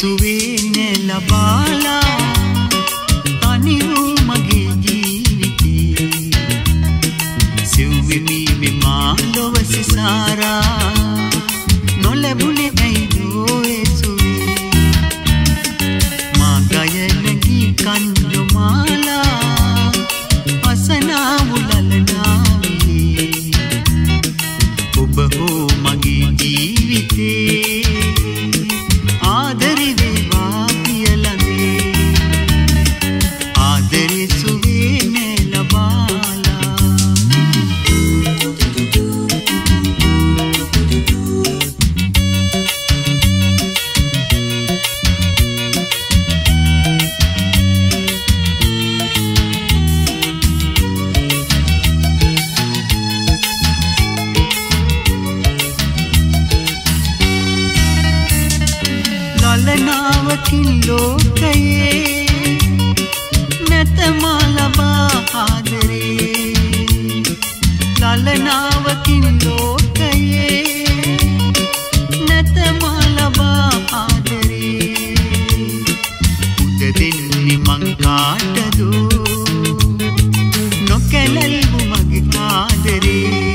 සුවේ ලබාලා තනි වූ මගේ ජීවිතේ සිව්වෙමි මෙමා ලොව සිසාරා නොලැබුණේ ඇයිදෝ ඒ සුවේ මා ගයන ගී කන්ජමාලා අසනා මුලලනාවේ ඔබ හෝ මගේ ජීවිතේ ආදරේ වේවා පියලනේ ආදරේ සුවේ ලබාලා ලලනාවකින් ලෝකයේ නැතමා ලබා ආදරේ ලලනාවකින් ලෝකයේ නැතමා ලබා ආදරේ උද දෙන්නේ මං කාටදෝ නොකැලල්වු මගේ ආදරේ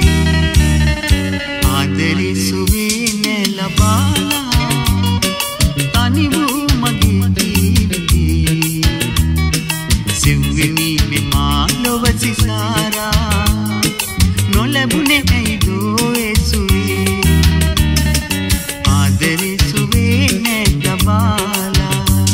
ආදරේ සුවේ ලබාලා තනි වූ මගේ ජීවිතේ සිව්වෙමි මෙමා ලොව සිසාරා නොලැබුණේ ඇයිදෝ ඒ සුවේ ආදරේ සුවේ ලබාලා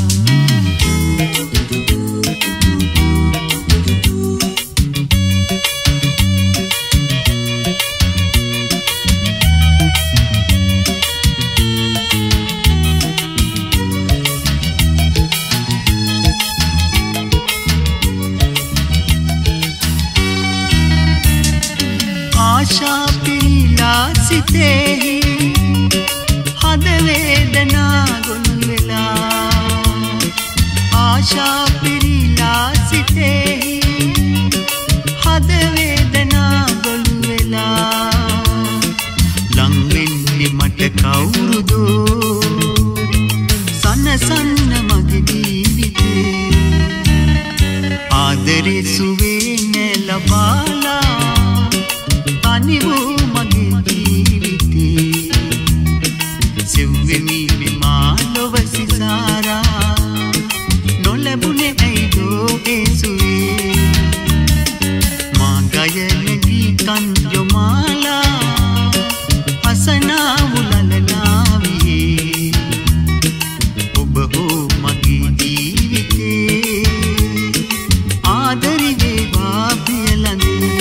आशा पीला सितेहि हद वेदना गुन वेला आशा पीला सितेहि हद वेदना गुन वेला लंग වෙන්නේ මට කවුරුදෝ සනසන්න මගේ ජීවිතේ ආදරේ සුවේ ලබාලා තනි වූ මගේ ජීවිතේ සිව්වෙමි මෙමා ලොව සිසාරා නොලැබුණේ ඇයිදෝ ඒ සුවේ මා ගයන ගී කන්ජමාලා අසනා මුලලනාවේ ඔබ හෝ මගේ ජීවිතේ ආදරේ වේවා පියලනේ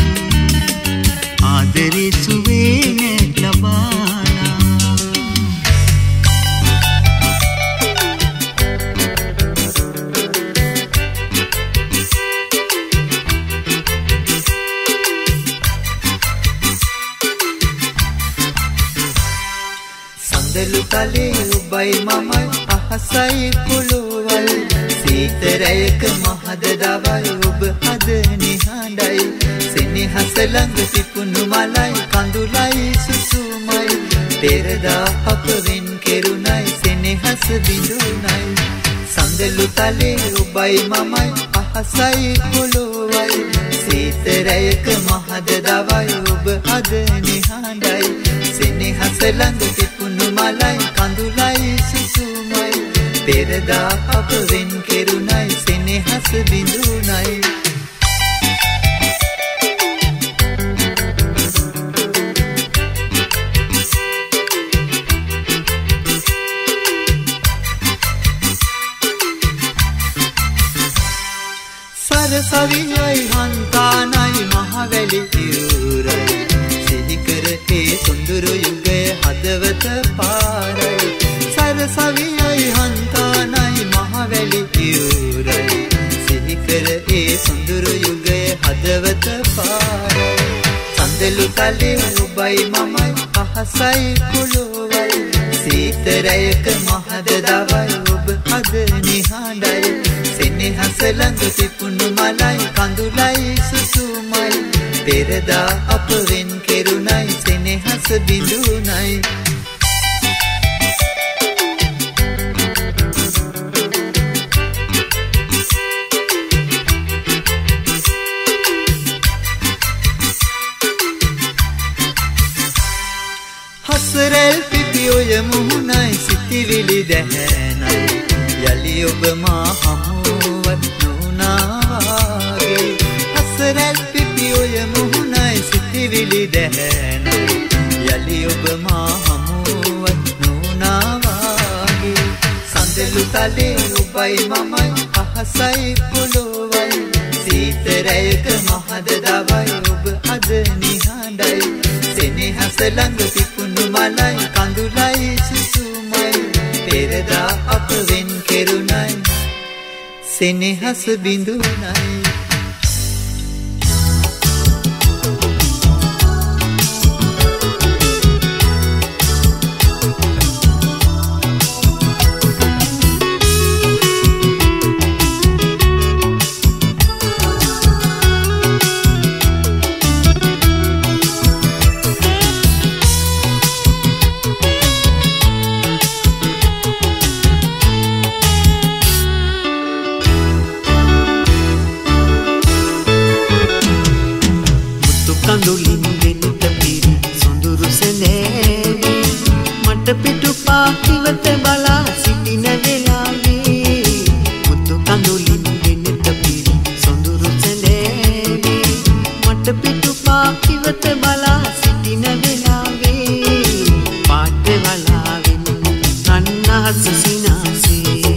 ආදරේ සුවේ ලබාලා සඳලු තලේ ඔබයි මමයි අහසයි කුළුවල් සීතරයක මහද දවල් ඔබ හද නිහඬයි සෙනෙහස ළඟ තිබුණු මලයි කඳුලයි සුසුමයි පෙරදා අප වෙන් කෙරුණයි සෙනෙහස බිඳුනයි සඳලු තලේ ඔබයි මමයි අහසයි කුළුවල් සීතරයක මහද දවල් ඔබ හද නිහඬයි සෙනෙහස ළඟ තිබුණු මලයි කඳුලයි සුසුමයි පෙරදා අප වෙන් කෙරුණයි සෙනෙහස බිඳුනයි සවියයි හන්තානයි මහවැලි ඉවුරයි සිහිකර ඒ සොඳුරු යුගය හදවත පාරයි සවියයි හන්තානයි මහවැලි ඉවුරයි සිහිකර ඒ සොඳුරු යුගය හදවත පාරයි සඳලු තලේ ඔබයි මමයි අහසයි කුළුවල් සීතරයක මහද දවල් ඔබ හද නිහඬයි සෙනෙහස ළඟ තිබුණු මලයි කඳුලයි සුසුමයි පෙරදා අප වෙන් කෙරුණයි සෙනෙහස බිඳුනයි ඔබ මා හමුවත් නුනාගේ හසරැල් පිපි ඔය මුහුණයි සිටිවිලි දැහැනයි යලි ඔබ මා හමුවත් නුනාගේ සඳලු තලේ ඔබයි මමයි අහසයි පොළොවයි සීතරයක මහද දවයි ඔබ අද නිහඬයි සෙනෙහස ළඟ පිපුණු මලයි කඳුලයි සුසුමයි පෙරදා අප වෙන් කෙරුණයි සෙනෙහස බිඳුනයි කඳුලින් වෙනත පිරි සොඳුරු සැලෑවි මට පිටුපා ඉවත බලා සිටින වෙලාවේ මුතු කඳුලින් වෙනත පිරි සොඳුරු සැලෑවි මට පිටුපා ඉවත බලා සිටින වෙලාවේ පාට වලාවෙන් නන්නහස සිනාසේ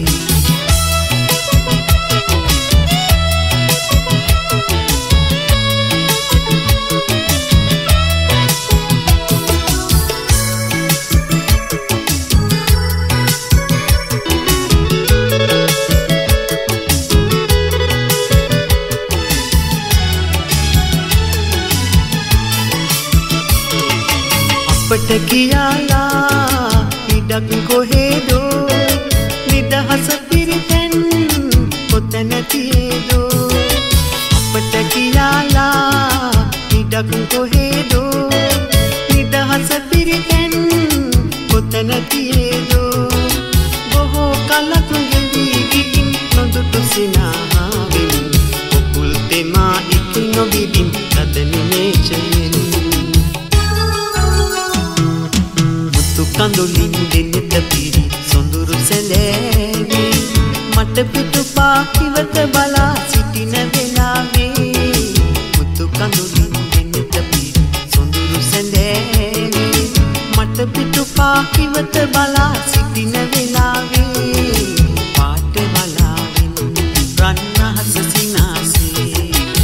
අපට කියාලා ඉඩක් කොහෙදෝ නිදහස පිරිතැන් කොතැන තියේදෝ අපට කියාලා ඉඩක් කොහෙදෝ නිදහස පිරිතැන් කොතැන තියේදෝ බොහෝ කලක් ගෙවී ගිහින් නොදුටු සිනාවෙන් පොකුල් තෙමා ඉති නොවිදින් තද නිමේෂයෙන් කඳුලින් දෙනෙත පිරි සොඳුරු සැලෑවි මට පිටුපා ඉවත බලා සිටින වෙලාවේ මුතු කඳුලින් දෙනෙත පිරි සොඳුරු සැලෑවි මට පිටුපා ඉවත බලා සිටින වෙලාවේ පාට වලාවෙන් රන්නහස සිනාසේ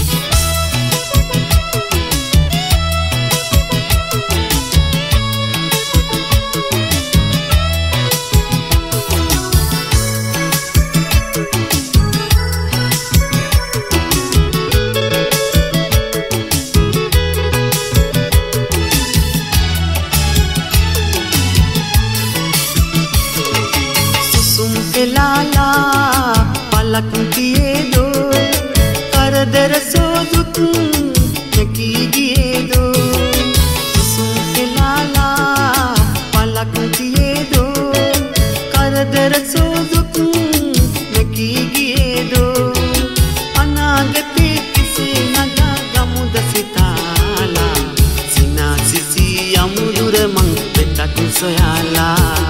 लाला पलक किए दो करदर सोजुत कीजिए दो सुन के लाला पलक किए दो करदर सोजुत कीजिए दो अनागते किसी नगा गमुद सिताला सिना सिसी अमुदुर मंग बेटक सोयाला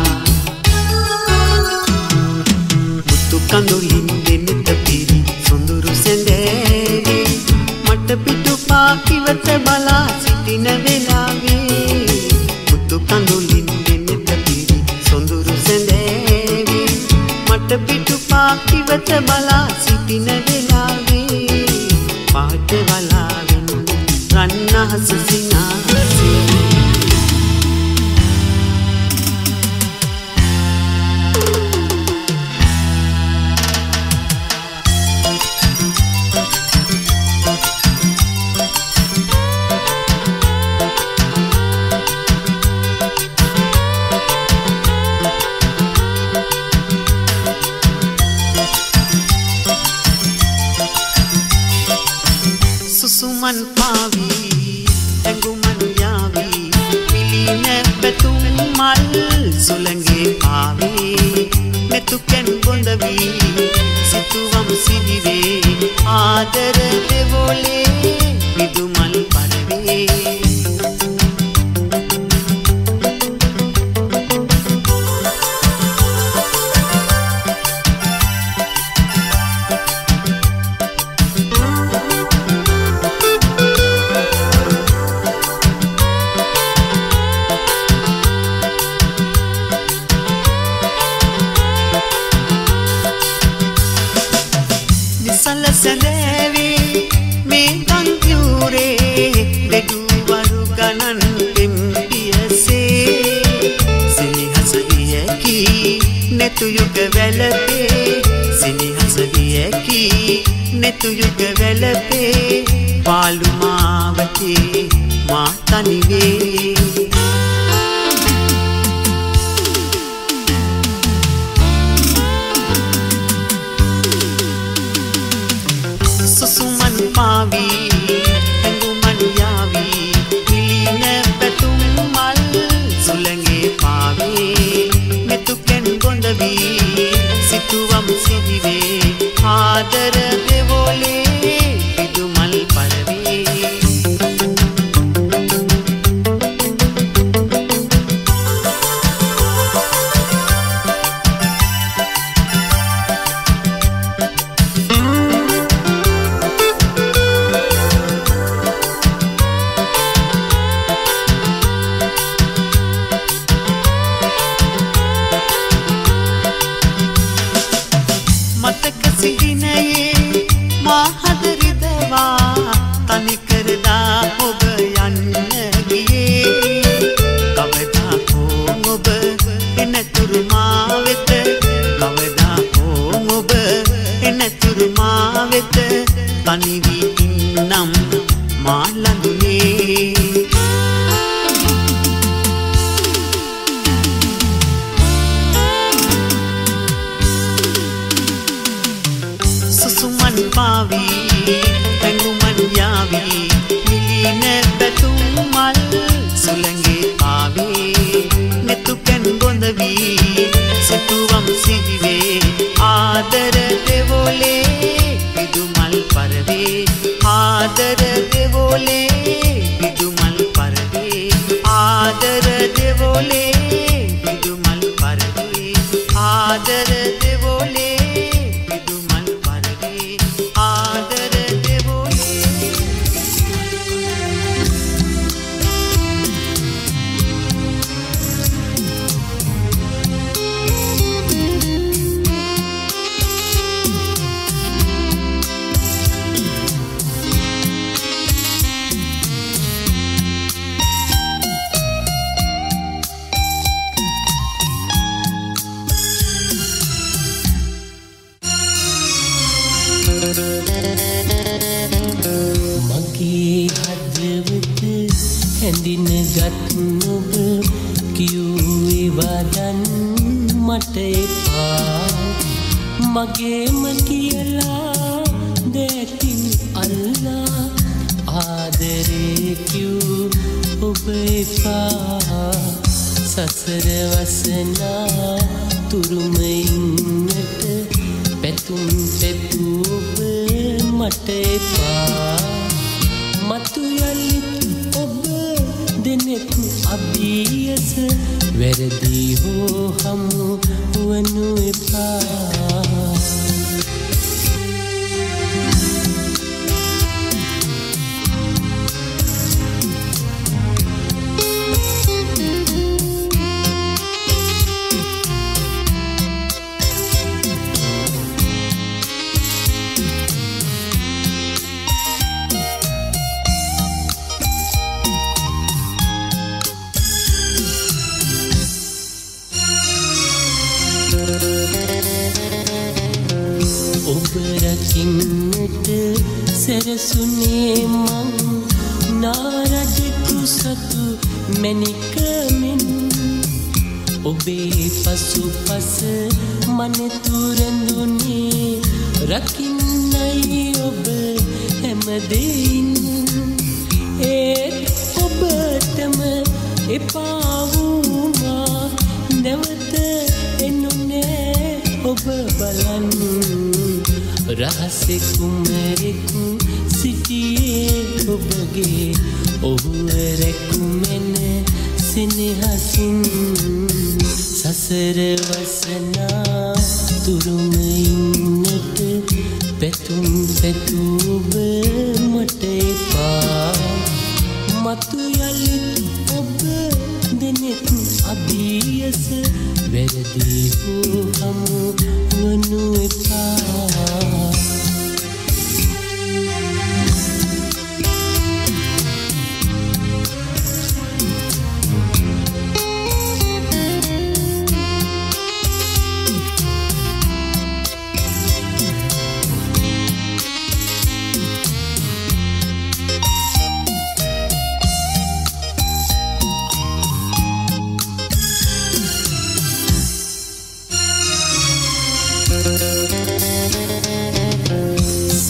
කඳුලින් දෙනෙත පිරි සොඳුරු සැඳෑවි මට පිටුපා ඉවත බලා සිටින වෙලාවේ මුතු කඳුලින් දෙනෙත පිරි සොඳුරු සැඳෑවි මට පිටුපා ඉවත බලා සිටින වෙලාවේ පාට වලාවෙන් රන්නහස සිනාසේ सुमन पावी एंगुमन यावी मिलीने बेतुम मल सुलंगे आवी मैं तु केन बोंदवी सितुवम सिदिवे आदर देवोले विदुमल परवे වියකි නෙතු යුග වැළපේ සිනිහස වියකි නෙතු යුග වැළපේ පාළු මාවතේ මා තනිවේ සුසුමන් පාවි ඇඟුමන් යාවි මිලින පැතුම් මල් සුළඟේ පාවේ මෙතුකෙන් බොඳ වී සිතුවම් සිදිවේ ආදර දෙවොලේ විදුමල් පරවේ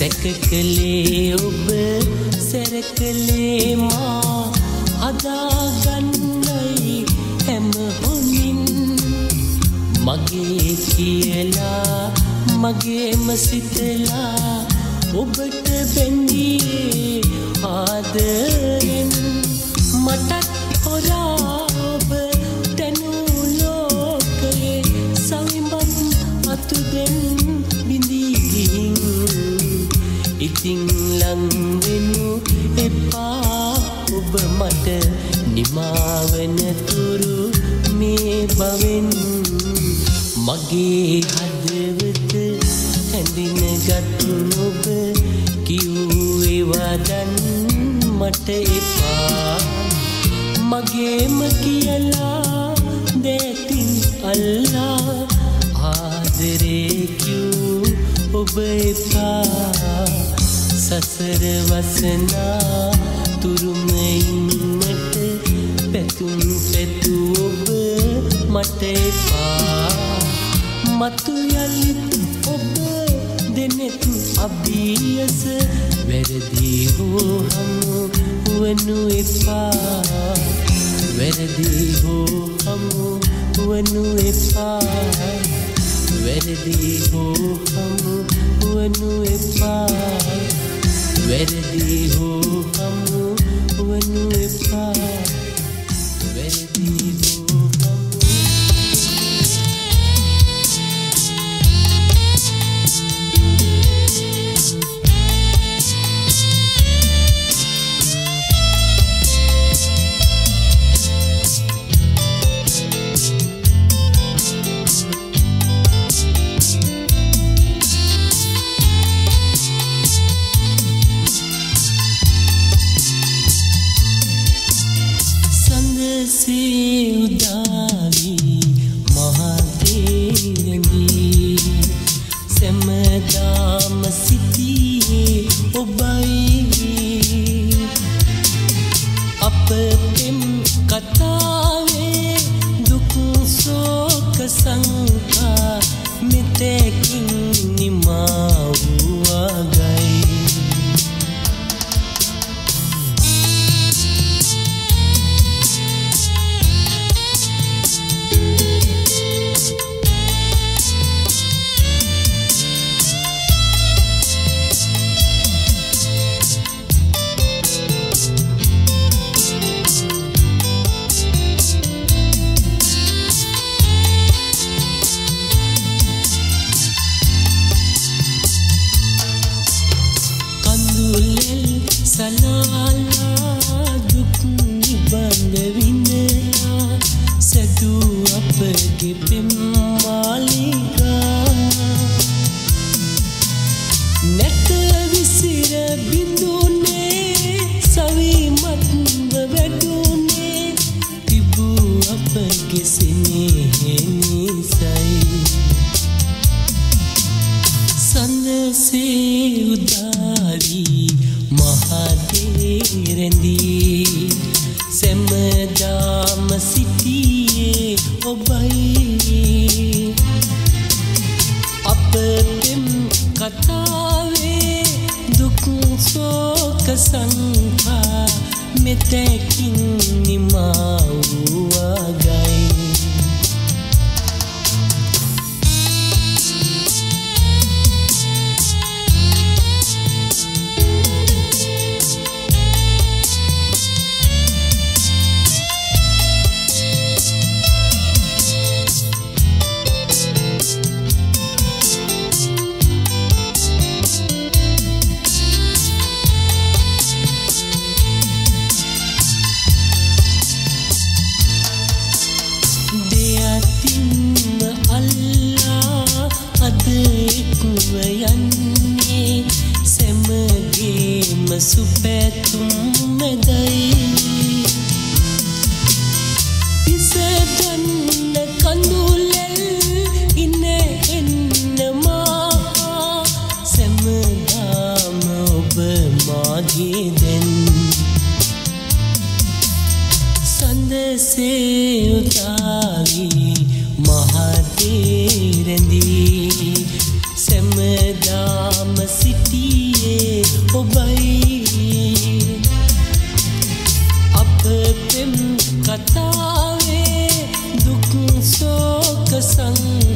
සැකකලේ ඔබ සැරකලේ මා හදාගන්නයි හැම හොඳින් මගේ කියලා මගේම සිතලා ඔබට බැඳියේ ආදරෙන් මටත් හොරා ඔබ තැනූ ලෝකයේ සවිමත් අතුදෙන් බිඳීගින් ඉතින් ලංවෙනු එපා ඔබ මට නිමාවන තුරු මේ බවෙන් මගේ හදවත හැඳිනගත් ඔබ කිව්වේවා දැන් මට එපා මගේම කියලා දෙතින් අල්ලා ආදරේ කිව් ඔබ එපා සසර වසනා තුරුම ඉන්නට පැතුම් පැතු ඔබ මට එපා මතු යලිත් ඔබ දෙනෙත් අභියස වැරදි හෝ හමු වනු එපා වැරදි හෝ හමු වනු එපා වැරදි හෝ හමු වනු එපා වැරදි හෝ හමු වනු එපා වැරදි හෝ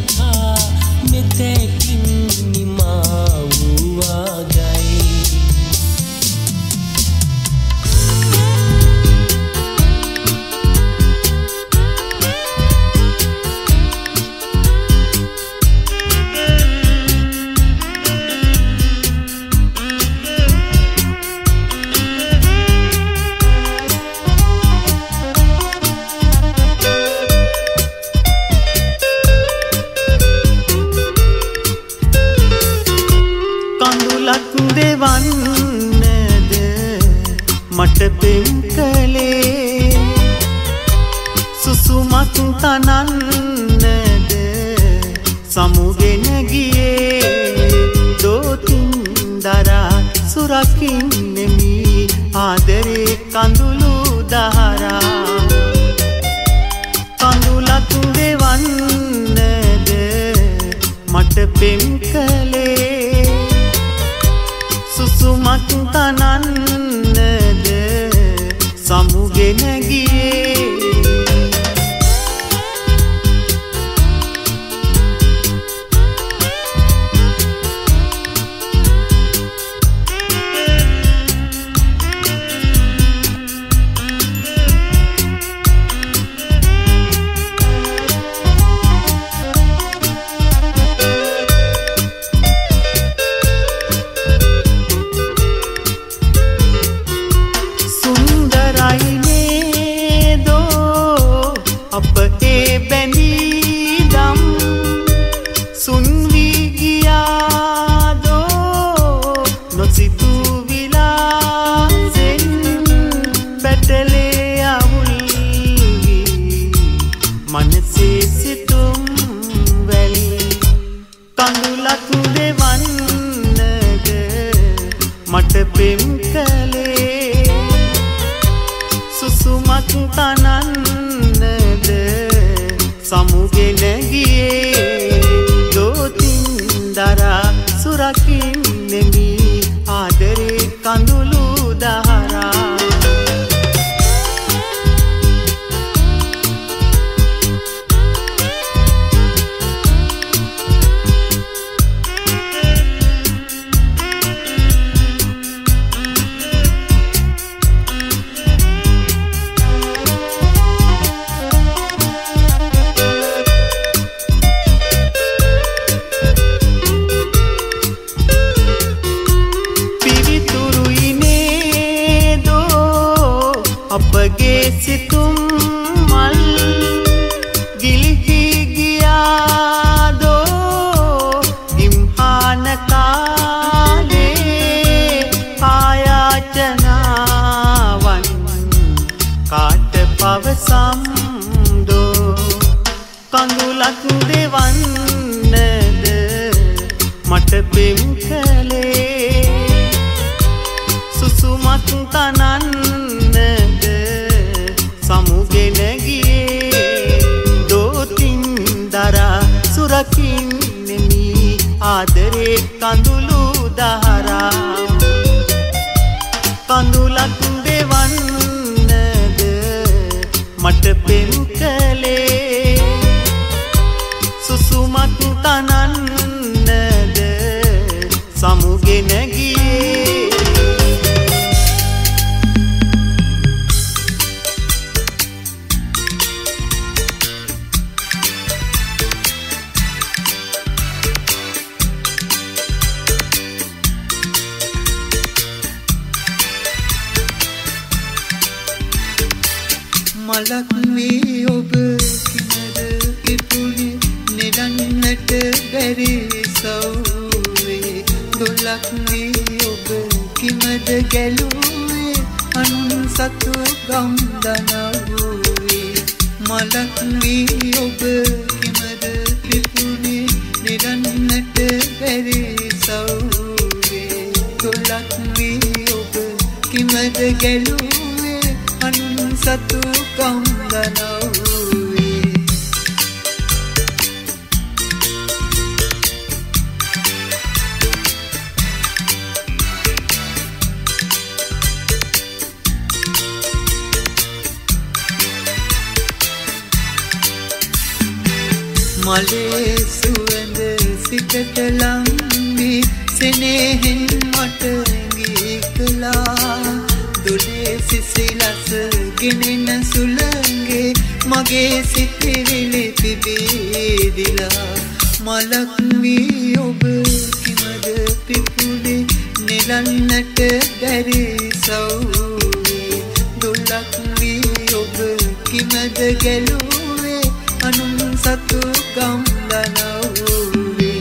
කතා මෙතැකින් නිමා වූවාගයි දෙවන්නද මට පෙම් කළේ සුසුමක් තනන්නද සමුගෙන ගියේ දෝතින් දරා සුරකින්නෙමි ආදරේ කඳුළු දහරා කඳුලක් දෙවන්නද මට පෙම් කළේ සුසුමක් තනන්නද සමුගෙන ගියේ මට පෙම් කළේ සුසුමක් තනන්නද සමුගෙන ගියේ දෝතින් දරා සුරකින්නෙමි ආදරේ කඳුළු දහරා අපගේ සිතුම් මල් ගිලිහි ගියාදෝ ඉම්හාන කාලේ ආයාචනාවන් කාට පවසම්දෝ කඳුලක් දෙවන්නද මට පෙම් කළේ සුසුමක් තනන්නද සමුගෙන ගියේ දෝතින් දරා සුරකින්නෙමි ආදරේ කඳුළු දහරා කඳුලක් දෙවන්නද මට පෙම් කළේ සුසුමක් තනන්නද සමුගෙන ගියේ මලක් වී ඔබ කිමද ඉපුණේ නිරන්නට බැරි සෞවේ දොලක් වී ඔබ කිමද ගැලුවේ අනුන් සතු ගම්දනාවේ මලක් වී ඔබ කිමද ඉපුණේ නිරන්නට බැරි සෞවේ දොලක් වී ඔබ කිමද ගැලුවේ අනුන් සතු ගම්දනාවේ මලේ හිතට ලංවී සෙනෙහෙන් මට ගීකලා දුලේ සිසිලස ගෙනෙන සුළඟේ මගේ සිතිවිලි පිබිදිලා මලක් වී ඔබ කිමද පිපුනේ නෙලන්නට බැරි සවුවේ දුලක් වී ඔබ කිමද ගැලුවේ අනුන් සතු ගම්ලනවුවේ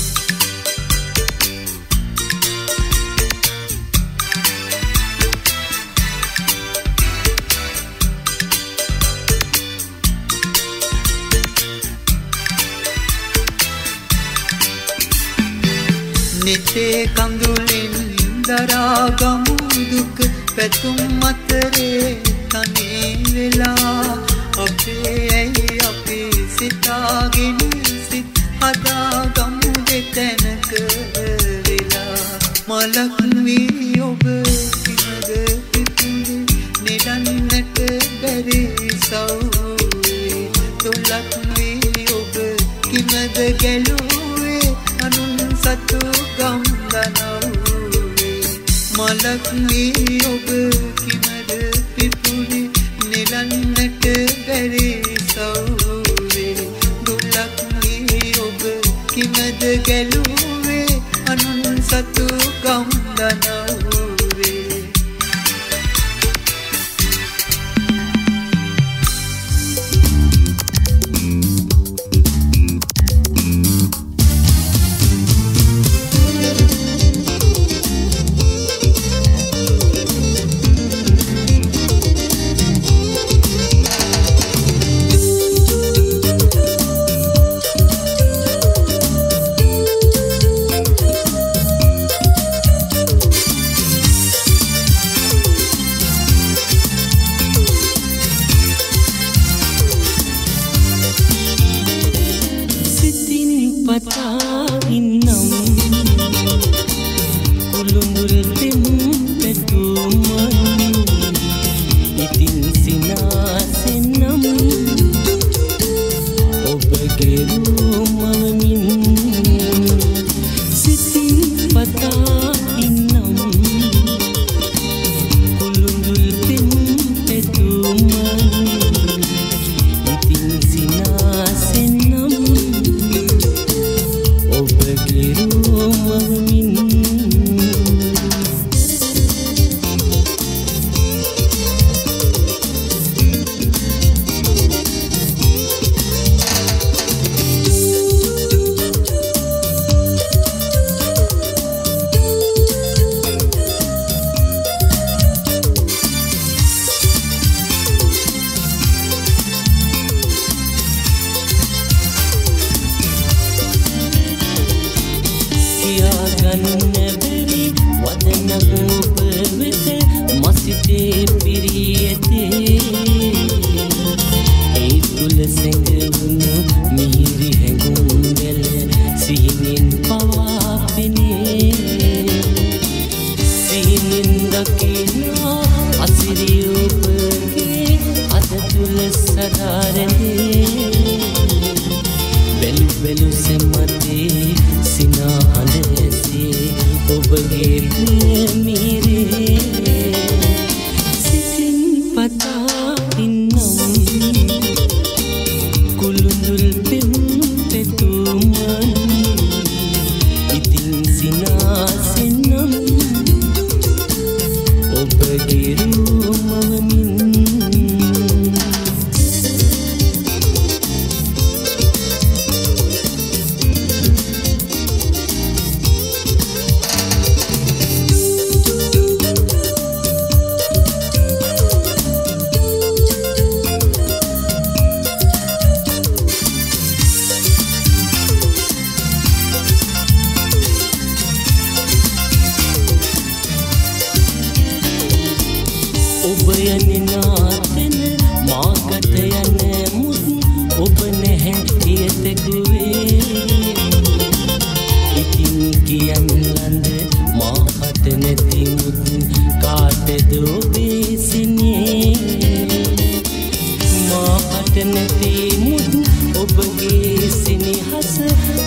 නිතේ කඳුලින් දරාගමු දුක පැතුම් අතරේ තනි වෙලා අපේ ඇයි අපි සිතාගෙන සිත් හදාගමු දෙතැනක වෙලා මලක් වී ඔබ කිමද පිපුනේ නෙලන්නට බැරි සවුවේ දුලක් වී ඔබ කිමද ගැලුවේ අනුන් සතු ගම්ලනවුවේ මලක් වී ඔබ කිමද පිපුනේ නෙලන්නට බැරි සවුවේ දුලක් වී ඔබ කිමද ගැලුවේ අනුන් සතු ගම්ලනවුවේ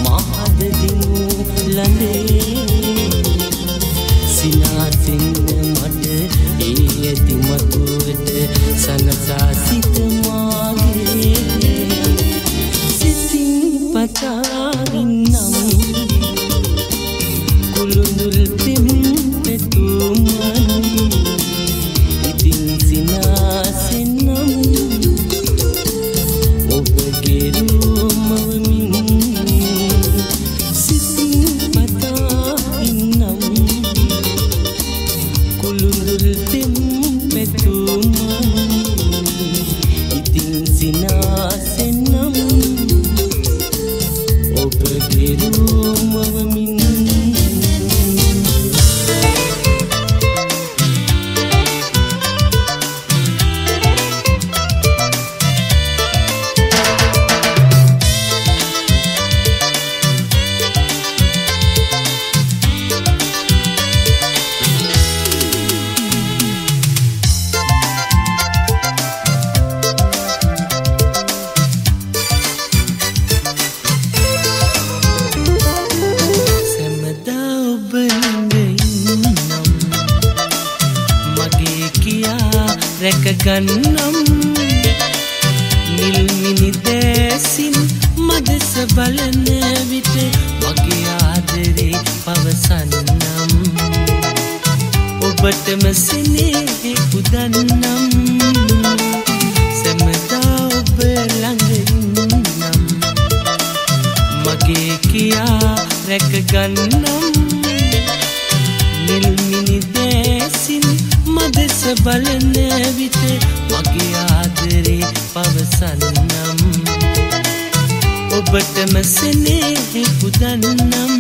මහද දිනු ලඳේ සිනාසෙන්න මට ඒ ඇති මතුවට සනසා සිත මාගේ සිතින් පතාගින්නම් කුළුඳුල් පෙම් පෙතුමනි ඉතින් සිනාසෙන්නම් ඔබගේ රූමවමින් සිතින් පතාගින්නම් කුළුඳුල් පෙම් පෙතුමනි ඉතින් සිනාසෙන්නම් ඔබගේ රූමවමින් රැකගන්නම් නිල්මිනි දැසින් මදෙස බලන විට මගේ ආදරේ පවසන්නම් ඔබටම සෙනෙහි උදන්නම් සැමදා ඔබ ළඟ ඉන්නම් මගේ කියා රැකගන්නම් නිල්මිනි දැසින් මදෙස බලන විට මගේ ආදරේ පවසන්නම් ඔබටම සෙනෙහි පුදන්නම්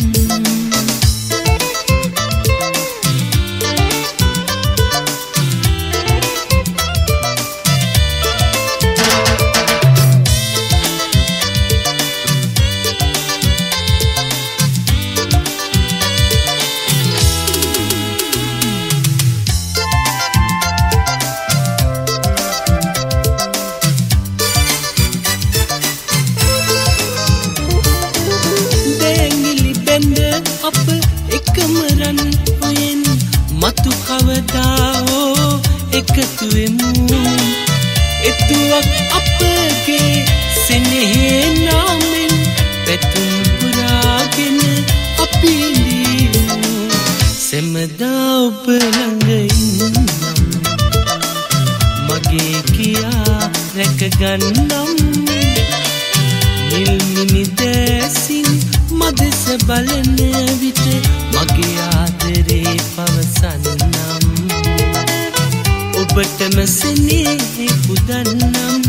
මතු කවදා හෝ එකතු වෙමු එතුවක් අපගේ සෙනෙහේ නාමෙන් පැතුම් පුරාගෙන අපි ඉඳීමු සැමදා ඔබ ළඟ ඉන්නම් මගේ කියා රැකගන්නම් නිල්මිනි දැසින් මදෙස බලන විට මගේ ආදරේ පවසන්නම් ඔබටම සෙනෙහි පුදන්නම්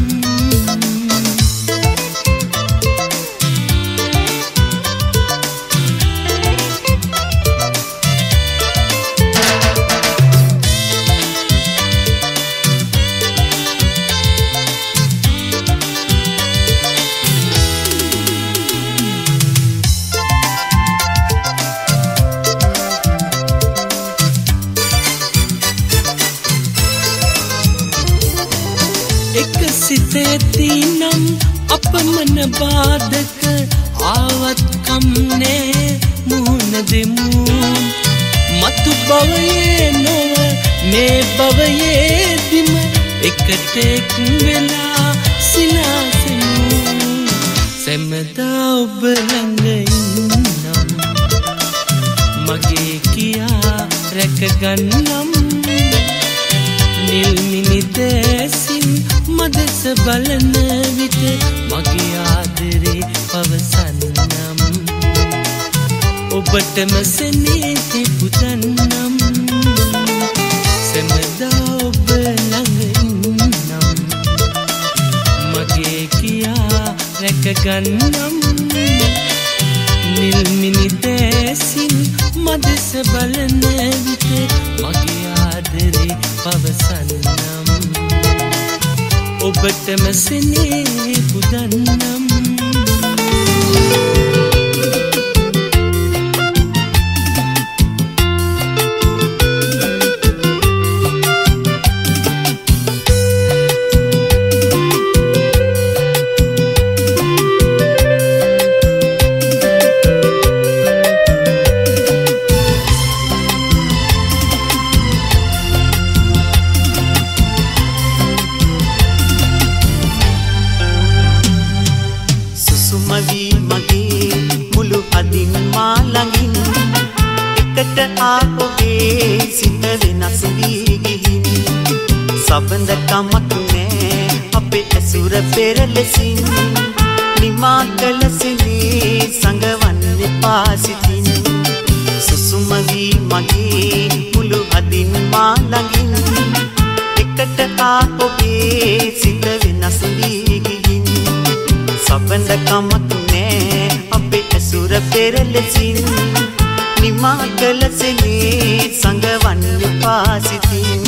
සිතේතිනම් අපමණ බාධක ආවත් කම්නේ මුහුණ දෙමු මතු භවයේ නොව මේ භවයේදිම එකට එක් වෙලා සිනාසෙමු සැමදා ඔබ ළඟ ඉන්නම් මගේ කියා රැකගන්නම් නිල්මිනි දැසින් මදෙස බලන විට මගේ ආදරේ පවසන්නම් ඔබටම සෙනෙහි පුදන්නම් සැමදා ඔබ ළඟ ඉන්නම් මගේ කියා රැකගන්නම් නිල්මිනි දැසින් මදෙස බලන විට මගේ ආදරේ පවසන්නම් ඔබටම සෙනෙහි පුදන්නම් ඔබේ සිත වෙනස් වී ගිහින් සබඳ කමක් නෑ අපේ ඇසුර පෙරලෙසින් නිමා කළ සිනේ සංගවන්නේ පාසිතින් සුසුම වී මගේ මුළු හදින් මා ළඟින් එකට ඔබේ සිත වෙනස් වී ගිහින් සබඳ කමක් නෑ අපේ ඇසුර පෙරලෙසින් නිමා කළ සිනේ සංගවන්නේ පාසිතින්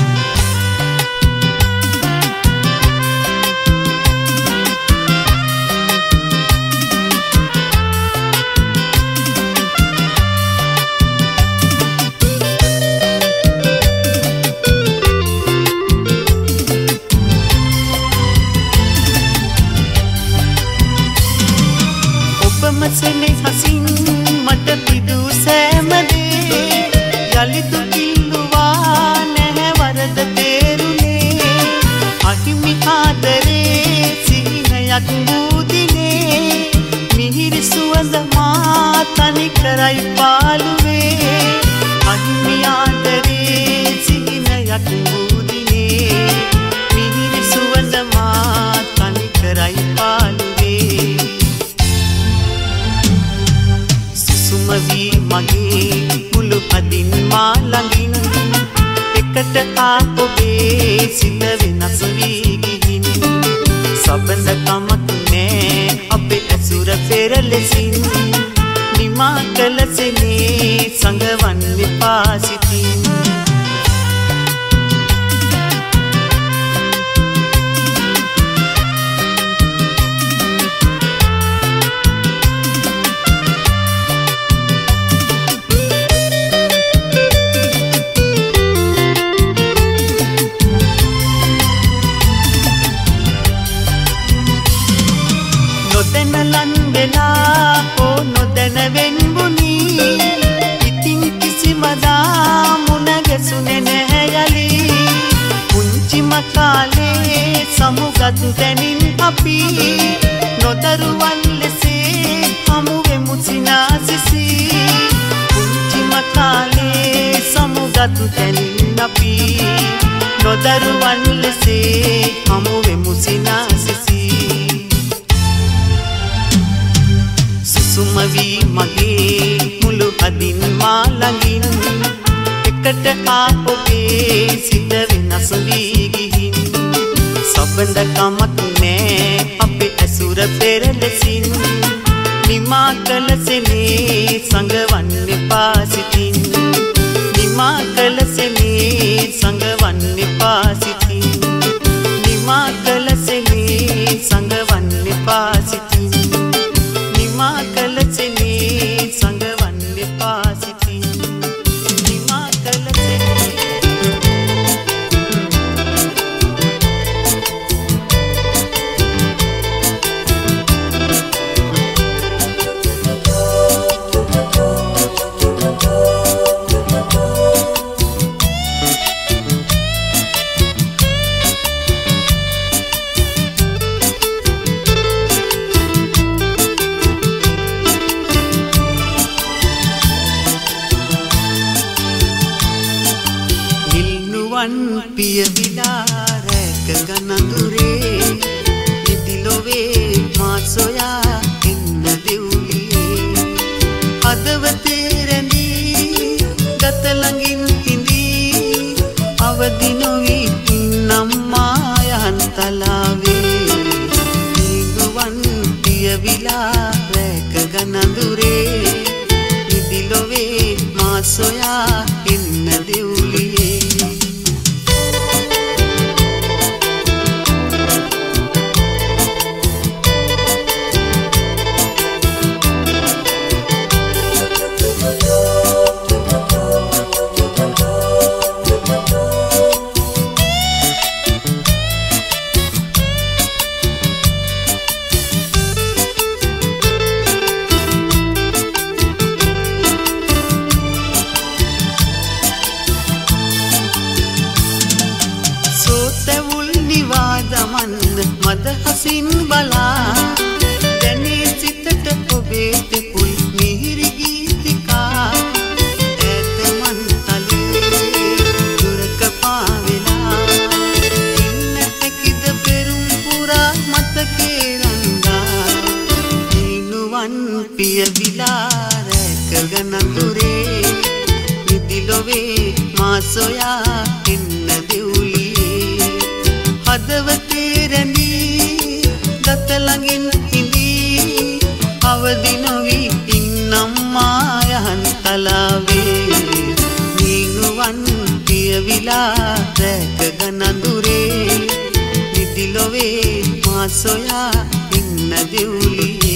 ඔබමසනේ හසින් මට පිදු සෑමදේ යලිතු කිල්ලුවා නැහැ වරද තේරුනේ අහිමි ආදරේ සිහිනයක් වූදිනේ මිහිරි සුවඳ මා තනි කරයි පාළුවේ අහිමි ආදරේ සිහිනයක් වූදිනේ මිහිරි සුවඳ මා තනි කරයි පාළුවේ වී මගේ මුළු හදින් මා ළඟින් එකට ඔබේ සිත වෙනස් වී ගිහින් සබඳ කමක් නෑ අපේ ඇසුර පෙරලෙසින් නිමා කළ සිනේ සංගවන්නේ පාසිතින් නොදැන වෙන්බුනි ඉතින් කිසිමදා මුණ ගැසුනේ නැහැ යලි පුංචිම කාලේ සමුගත් තැනින් අපි නොදරුවන් ලෙසේ හමු වෙමු සිනාසිසි පුංචිම කාලේ සමුගත් තැනින් අපි නොදරුවන් ලෙසේ හමු වෙමු සිනාසිසි සුම වී මගේ මුළු හදින් මා ළඟින් එකට ඔබේ සිත වෙනස් වී ගිහින් සබඳ කමක් නෑ අපේ ඇසුර පෙරලෙසින් නිමා කළ සිනේ සංගවන්නේ පාසිතින් නිමා කළ සිනේ සංගවන්නේ පාසිතින් නිමා කළ සිනේ සංගවන්නේ පාසිතින් නිමා කළ සිනේ සංගවන්නේ පාසිතින් නිමා කළ පිය විලා රැක ගනඳුරේ ඉදිලොවේ මා සොයා එන්න දෙව්ලියේ හදවතේ රැඳී ගත ළඟින් හිඳී අවදි නොවි ඉන්නම් මායන් තලාවේ නිගුවන් පිය විලා රැක ගනඳුරේ ඉදිලොවේ මා සොයා එන්න දෙව්ලියේ පියවිලා රැක ගනඳුරේ නිදිලොවේ මා සොයා එන්න දෙවුලියේ හදවතේ රැඳී ගත ළඟින් හිඳී අවදි නොවි ඉන්නම් මායන් තලාවේ නිනුවන් පියවිලා රැක ගනඳුරේ නිදිලොවේ මා සොයා එන්න දෙවුලියේ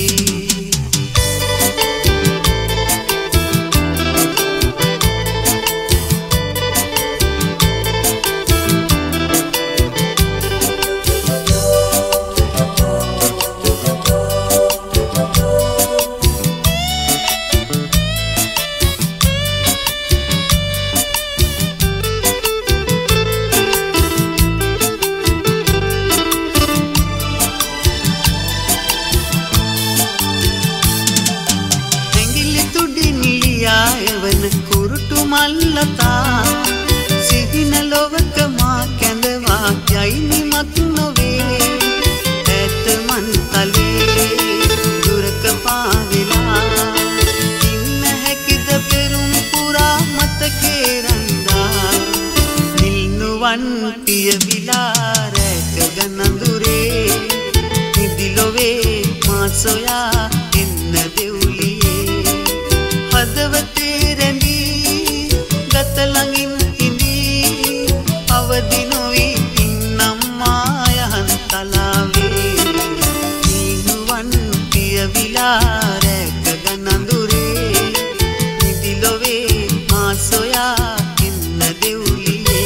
මල්ලතා සිහින ලොවක මා කැඳවා යයිනි මත් නොවේ ඇත මන් තලේ දුරක පාවෙලා ඉන්න හැකිද පෙරුම් පුරා මතකේ රඳා නිල්නුවන් පියවිලා රැක ගනඳුරේ නිදිලොවේ මා සොයා එන්න දෙවුලියේ හදවතේ රැඳී ගත ළඟින් හිඳී අවදි නොවි ඉන්නම් මායන් තලාවේ නිනුවන් පියවිලා රැක ගනඳුරේ නිදිලොවේ මා සොයා එන්න දෙවුලියේ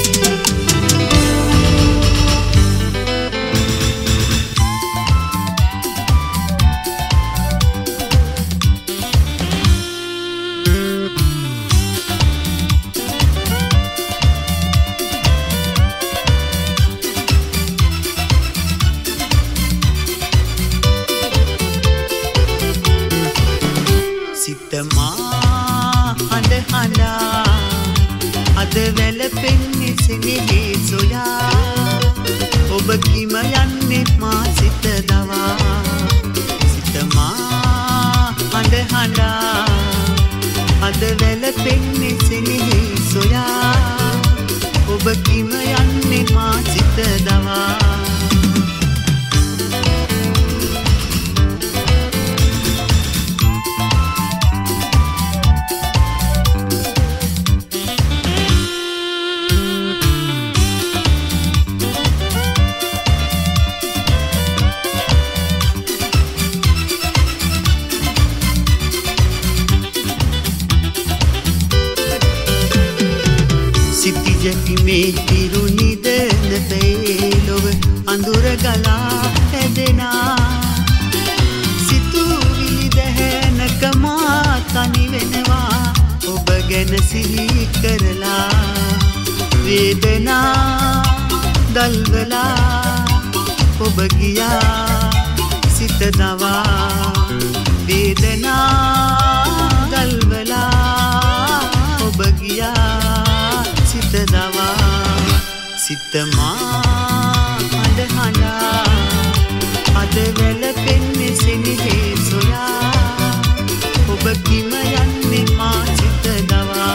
සිතමා හඬ හඬා අද වැළපෙන්නේ සෙනෙහේ සොයා ඔබ කිම යන්නේ මා සිත දවා සිතමා හඬ හඬා අද වැළපෙන්නේ සෙනෙහේ සොයා ඔබ කිම යන්නේ මා සිත දවා මේ පිරුනිදන තේලොව අඳුර ගලා හැදෙනා සිතුවිලි දැහැනක මා තනි වෙනවා ඔබ ගැන සිහි කරලා වේදනා දල්වලා ඔබ ගියා සිත දවා වේදනා දල්වලා ඔබ ගියා සිත දවා සිතමා හඬ හඬා අද වැළපෙන්නේ සෙනෙහේ සොයා ඔබ කිම යන්නේ මා සිත දවා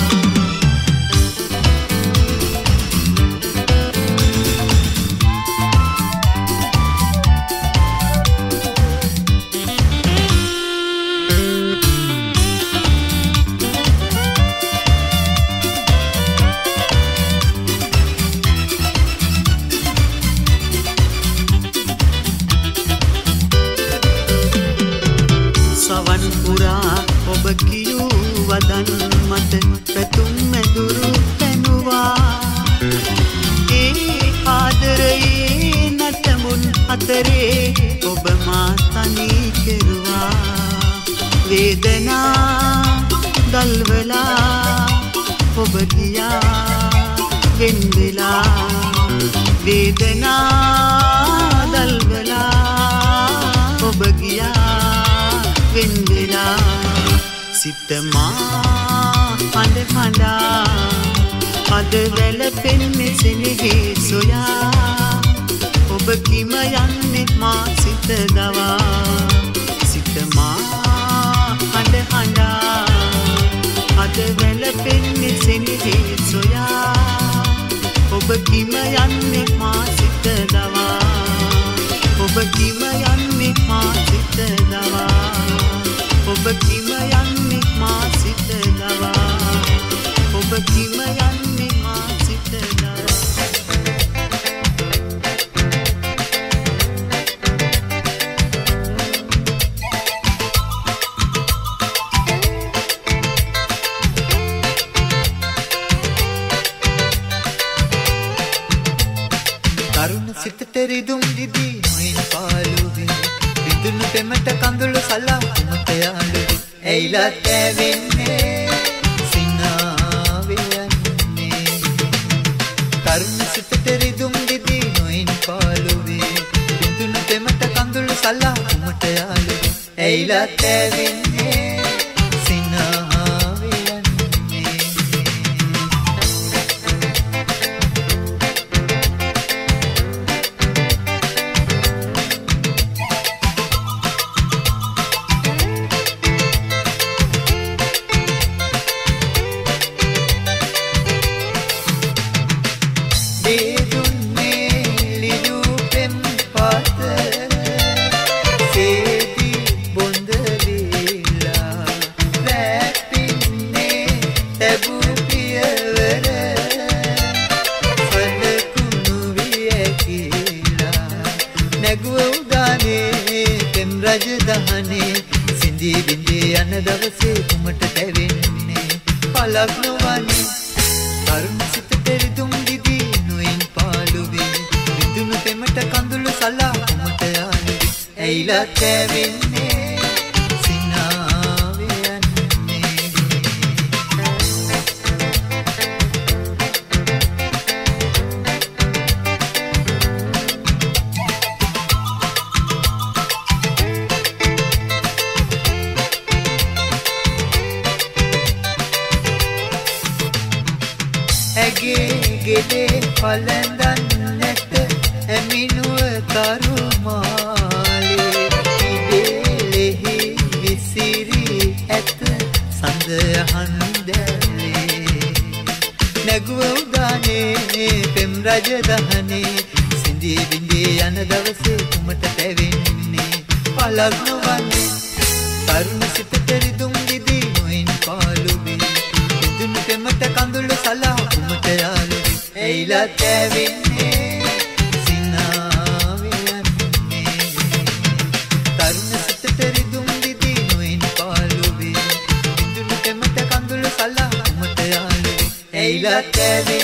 ඔබ කියූ වදන් මත පැතුම් මැදුරු පැනුවා ඒ ආදරයේ නටමුන් අතරේ ඔබ මා තනි කෙරුවා වේදනා දල්වලා ඔබ ගියා වෙන් වෙලා වේදනා දල්වලා ඔබ ගියා වෙන් වෙලා සිතමා හඬ හඬා අද වැළපෙන්නේ සෙනෙහේ සොයා ඔබ කිම යන්නේ මා සිත දවා සිතමා කිම යන්නේ මා සිත ලවා ඔබ කිම යන්නේ මා සිත ලවා තරුණ සිතට රිදුම් දිදී නොයින් පාළුවේ විදුණු පෙමට කඳුළු සලා කුමට යාළුවේ ඇයිලා තැවෙන්නේ සිනාවේ යන්නේ තරුණ සිතට රිදුම් දිදී නොයින් පාළුවේ විදුණු පෙමට කඳුළු සලා කුමට යාළුවේ ඇයිලා තැවෙන්නේ සිනාවේ යන්නේ සිඳී බිඳී යන දවසේ කුමට තැවෙන්නේ පලක් නොවනේ තරුණ සිතට රිදුම් දිදී නොයින් පාළුවේ විදුණු පෙමට කඳුළු සලා කුමට යාළුවේ ඇයිලා තැවෙන්නේ සිනාවේ යන්නේ ඇගේ ගෙඩේ පලඳන්නට ඇමිනුව තරුමාලේ ඉඩේලෙහි විසිරි ඇත සඳහන් දැලේ නැගුව උදානේ පෙම් රජ දහනේ සිඳී බිඳී යන දවසේ කුමට තැවෙන්නේ පලක් නොවන්නේ තරුණ සිතට රිදුම් දිදී නොයින් පාළුවේ විදුණු පෙමට කඳුළු සලා කුමට යාළුවේ ඇයිලා තැවෙන්නේ සිනාවේ යන්නේ තරුණ සිතට රිදුම් දිදී නොයින් පාළුවේ විදුණු පෙමට කඳුළු සලා කුමට යාළුවේ ඇයිලා තැවෙන්නේ